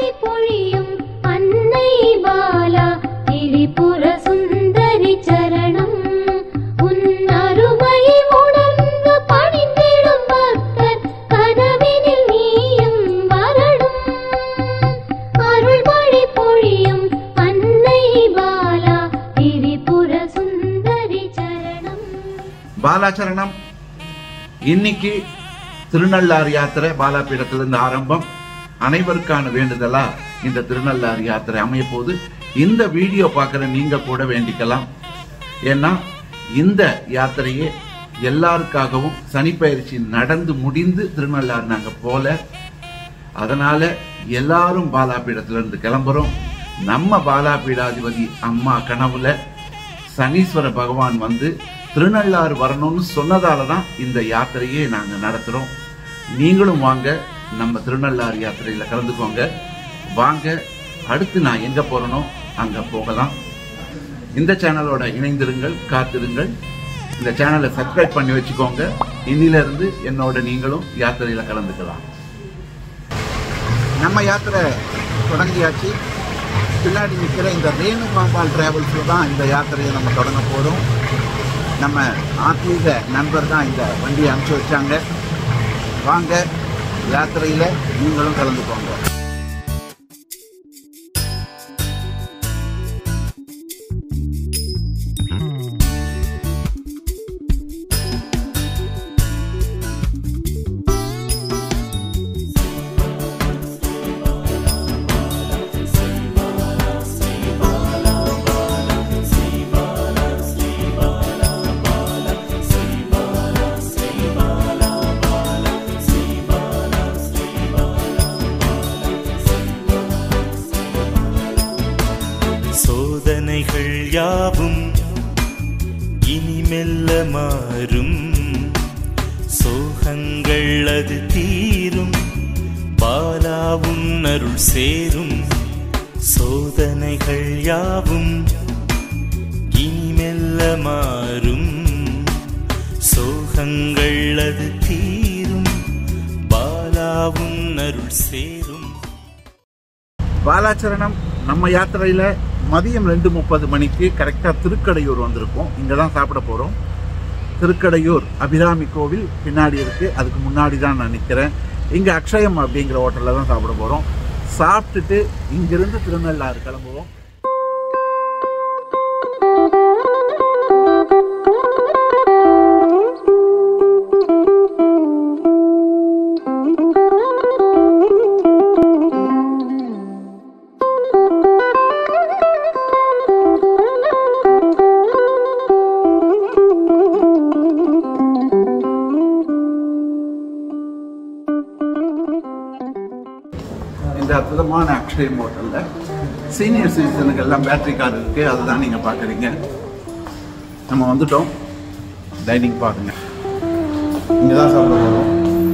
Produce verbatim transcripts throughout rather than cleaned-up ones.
பாலாச்சரணம். இன்னைக்கு திருநள்ளாறு யாத்திரை பாலாபீடத்திலிருந்து ஆரம்பம். அனைவருக்கான வேண்டுதலா இந்த திருநள்ளாறு யாத்திரை அமைய போது இந்த வீடியோ பார்க்கிற நீங்க கூட வேண்டிக்கலாம். ஏன்னா இந்த யாத்திரையே எல்லாருக்காகவும் சனிப்பயிற்சி நடந்து முடிந்து திருநள்ளாறு நாங்க போல. அதனால எல்லாரும் பாலாபீடத்திலிருந்து கிளம்புறோம். நம்ம பாலாபீடாதிபதி அம்மா கனவுல சனீஸ்வர பகவான் வந்து திருநள்ளாறு வரணும்னு சொன்னதால தான் இந்த யாத்திரையே நாங்க நடத்துறோம். நீங்களும் வாங்க, நம்ம திருநள்ளாறு யாத்திரையில கலந்துக்கோங்க. வாங்க, அடுத்து நான் எங்க போறேனோ அங்க போகலாம். இந்த சேனலோட இணைந்திருங்கள், காத்திருங்கள். இந்த சேனலை சப்ஸ்கிரைப் பண்ணி வச்சுக்கோங்க. இன்னில இருந்து என்னோட நீங்களும் யாத்திரையில கலந்துக்கலாம். நம்ம யாத்திரை தொடங்கியாச்சு. பின்னாடி நிற்கிற இந்த ரேணுகாம்பாள் டிராவல்ஸ்ல தான் இந்த யாத்திரையை நம்ம தொடங்க போறோம். நம்ம ஆத்மீக நண்பர் தான் இந்த வண்டியை அனுப்பிச்சு வச்சாங்க. வாங்க, யாத்திரையில நீங்களும் கலந்துக்கோங்க. சோதனைகள் யாவும் இனி மெல்ல மாறும், சோகங்கள் அது தீரும், பாலாவும் அருள் சேரும். சோதனைகள் யாவும் இனி மெல்ல மாறும், சோகங்கள் அது தீரும், பாலாவும் அருள் சேரும். பாலாச்சரணம். நம்ம யாத்திரையில மதியம் ரெண்டு முப்பது மணிக்கு கரெக்டா திருக்கடையூர் வந்திருக்கோம். இங்க தான் சாப்பிட போறோம். திருக்கடையூர் அபிராமி கோவில் பின்னாடி இருக்கு. அதுக்கு முன்னாடி தான் நான் நிற்கிறேன். இங்க அக்ஷயம் அப்படிங்கிற ஹோட்டல்ல தான் சாப்பிட போறோம். சாப்பிட்டுட்டு இங்கிருந்து திருநள்ளாறு கிளம்புவோம். இந்த அற்புதமான அக்ஷயம் ஹோட்டல்ல சீனியர் சிட்டிசனுக்கு எல்லாம் பேட்டரி கார் இருக்கு. அதுதான் நீங்க பாக்குறீங்க. நம்ம வந்துட்டோம். டைனிங் பாருங்க. இங்கதான் சாப்பிட போறோம்.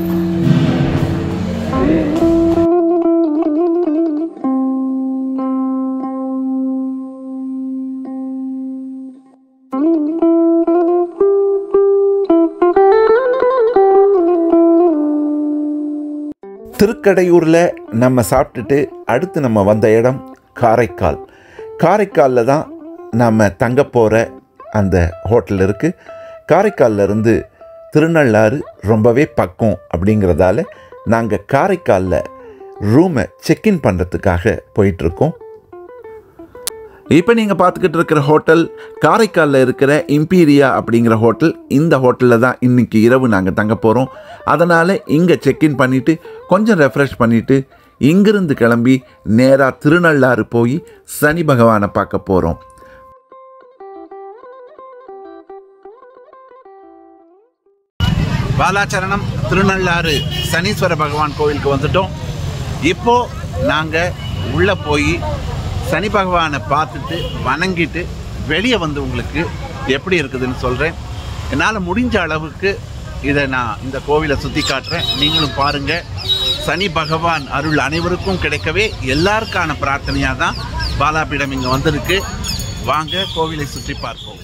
திருக்கடையூரில் நம்ம சாப்பிட்டுட்டு அடுத்து நம்ம வந்த இடம் காரைக்கால். காரைக்காலில் தான் நம்ம தங்க போகிற அந்த ஹோட்டல் இருக்குது. காரைக்காலில் இருந்து திருநள்ளாறு ரொம்பவே பக்கம் அப்படிங்கிறதால நாங்கள் காரைக்காலில் ரூமை செக்இன் பண்ணுறதுக்காக போயிட்டுருக்கோம். இப்போ நீங்கள் பார்த்துக்கிட்டு இருக்கிற ஹோட்டல் காரைக்காலில் இருக்கிற இம்பீரியா அப்படிங்கிற ஹோட்டல். இந்த ஹோட்டலில் தான் இன்றைக்கி இரவு நாங்கள் தங்க போகிறோம். அதனால் இங்கே செக்இன் பண்ணிவிட்டு கொஞ்சம் ரெஃப்ரெஷ் பண்ணிவிட்டு இங்கிருந்து கிளம்பி நேராக திருநள்ளாறு போய் சனி பகவானை பார்க்க போகிறோம். பாலாச்சரணம் திருநள்ளாறு சனீஸ்வர பகவான் கோவிலுக்கு வந்துட்டோம். இப்போது நாங்கள் உள்ளே போய் சனி பகவானை பார்த்துட்டு வணங்கிட்டு வெளியே வந்து உங்களுக்கு எப்படி இருக்குதுன்னு சொல்கிறேன். என்னால் முடிஞ்ச அளவுக்கு இதை நான் இந்த கோவிலை சுற்றி காட்டுறேன். நீங்களும் பாருங்கள். சனி பகவான் அருள் அனைவருக்கும் கிடைக்கவே எல்லாருக்கான பிரார்த்தனையாக தான் பாலாபீடம் இங்கே வந்திருக்கு. வாங்க கோவிலை சுற்றி பார்ப்போம்.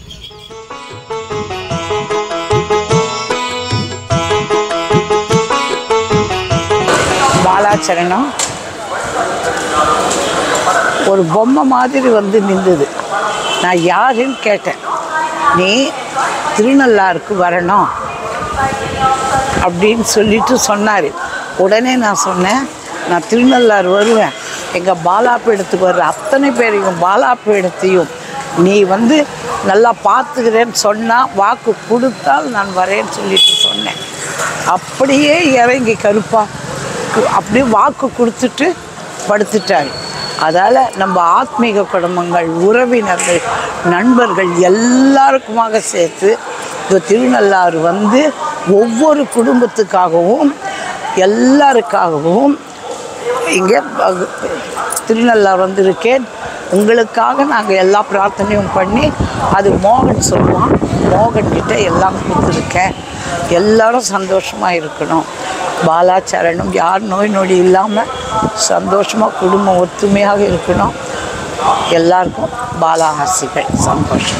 பாலாச்சரணம் ஒரு பொம்மை மாதிரி வந்து நின்றுது. நான் யாருன்னு கேட்டேன். நீ திருநள்ளாருக்கு வரணும் அப்படின்னு சொல்லிட்டு சொன்னார். உடனே நான் சொன்னேன், நான் திருநள்ளாறு வருவேன். எங்கள் பாலாப்பீடத்துக்கு வர்ற அத்தனை பேரையும் பாலாப்பீடத்தையும் நீ வந்து நல்லா பார்த்துக்கிறேன்னு சொன்னால், வாக்கு கொடுத்தால் நான் வரேன்னு சொல்லிட்டு சொன்னேன். அப்படியே இறங்கி கருப்பா அப்படியே வாக்கு கொடுத்துட்டு படுத்துட்டார். அதால் நம்ம ஆத்மீக குடும்பங்கள், உறவினர்கள், நண்பர்கள் எல்லாருக்குமாக சேர்த்து இந்த திருநள்ளாறு வந்து ஒவ்வொரு குடும்பத்துக்காகவும் எல்லாருக்காகவும் இங்கே திருநள்ளாறு வந்திருக்கேன். உங்களுக்காக நாங்கள் எல்லா பிரார்த்தனையும் பண்ணி, அது மோகன் சொல்லுவான், மோகன்கிட்ட எல்லாம் கொடுத்துருக்கேன். எல்லோரும் சந்தோஷமாக இருக்கணும். பாலாச்சரணம் யார் நோய் நொடி இல்லாமல் சந்தோஷமாக குடும்பம் ஒத்துமையாக இருக்கணும். எல்லாருக்கும் பாலா ஆசிகள். சந்தோஷம்.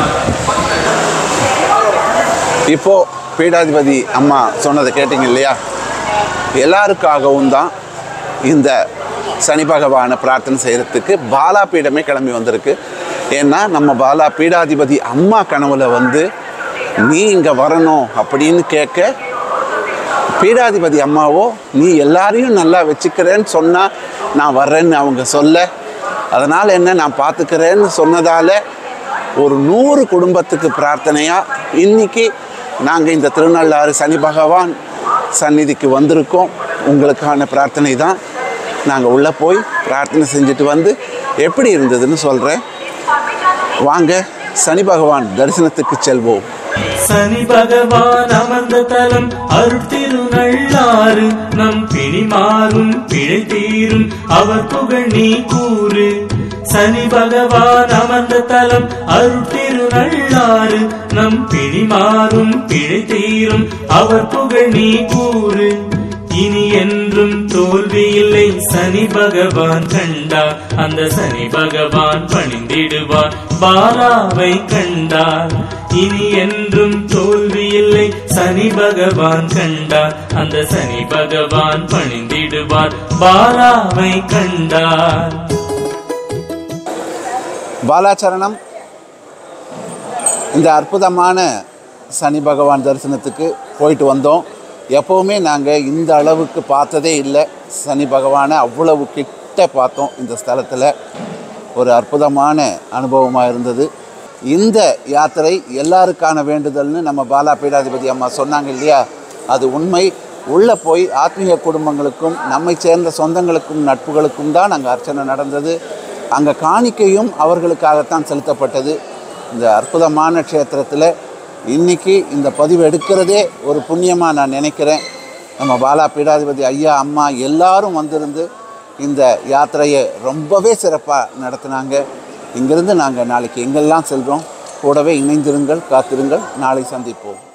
இப்போது பீடாதிபதி அம்மா சொன்னதை கேட்டிங்க இல்லையா? எல்லாருக்காகவும் தான் இந்த சனி பகவானை பிரார்த்தனை செய்கிறதுக்கு பாலா பீடமே கிளம்பி வந்திருக்கு. ஏன்னா நம்ம பாலா பீடாதிபதி அம்மா கனவுல வந்து நீ இங்கே வரணும் அப்படின்னு கேட்க, பீடாதிபதி அம்மாவோ நீ எல்லாரையும் நல்லா வச்சுக்கிறேன்னு சொன்னால் நான் வர்றேன்னு அவங்க சொல்ல, அதனால் என்ன நான் பார்த்துக்கிறேன்னு சொன்னதால் ஒரு நூறு குடும்பத்துக்கு பிரார்த்தனையாக இன்றைக்கி நாங்கள் இந்த திருநள்ளாறு சனி பகவான் சந்நிதிக்கு வந்திருக்கோம். உங்களுக்கான பிரார்த்தனை தான். நாங்கள் உள்ளே போய் பிரார்த்தனை செஞ்சுட்டு வந்து எப்படி இருந்ததுன்னு சொல்கிறேன். வாங்க சனி பகவான் தரிசனத்துக்கு செல்வோம். சனி பகவான் அமர்ந்த தலம் அருட்திருநள்ளாறு, நம் பிணி மாறும் பிழை தீரும் அவர் புகழ் நீ கூறு. சனி பகவான் அமர்ந்த தலம் அருட்திருநள்ளாறு, நம் பிணி மாறும் பிழை தீரும் அவர் புகழ் நீ கூறு. இனி என்றும் தோல்வி இல்லை சனி பகவான் கண்டார், அந்த சனி பகவான் பணிந்திடுவார் பாலாவை கண்டார். இனி என்றும் தோல்வி இல்லை சனி பகவான் கண்டார், அந்த சனி பகவான் பணிந்திடுவார் பாலாவை கண்டார். பாலாச்சரணம். இந்த அற்புதமான சனி பகவான் தரிசனத்துக்கு போயிட்டு வந்தோம். எப்போவுமே நாங்கள் இந்த அளவுக்கு பார்த்ததே இல்லை. சனி பகவானை அவ்வளவு கிட்ட பார்த்தோம். இந்த ஸ்தலத்தில் ஒரு அற்புதமான அனுபவமாக இருந்தது. இந்த யாத்திரை எல்லாருக்கான வேண்டுதல்னு நம்ம பாலா பீடாதிபதி அம்மா சொன்னாங்க இல்லையா? அது உண்மை. உள்ளே போய் ஆத்மீக குடும்பங்களுக்கும் நம்மை சேர்ந்த சொந்தங்களுக்கும் நட்புகளுக்கும் தான் அங்கே அர்ச்சனை நடந்தது. அங்கே காணிக்கையும் அவர்களுக்காகத்தான் செலுத்தப்பட்டது. இந்த அற்புதமான க்ஷேத்திரத்தில் இன்றைக்கி இந்த பதிவு எடுக்கிறதே ஒரு புண்ணியமாக நான் நினைக்கிறேன். நம்ம பாலா பீடாதிபதி ஐயா அம்மா எல்லாரும் வந்திருந்து இந்த யாத்திரையை ரொம்பவே சிறப்பாக நடத்தினாங்க. இங்கிருந்து நாங்கள் நாளைக்கு எங்கெல்லாம் செல்கிறோம், கூடவே இணைந்திருங்கள், காத்திருங்கள். நாளை சந்திப்போம்.